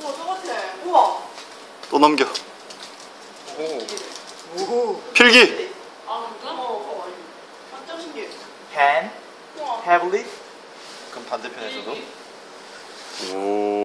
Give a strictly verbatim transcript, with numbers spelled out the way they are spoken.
우와 똑같아. 우와. 또 넘겨. 오. 오. 필기. 아 진짜? 어. 완전 신기해. hand 우와. heavily. 그럼 반대편에서도. 오.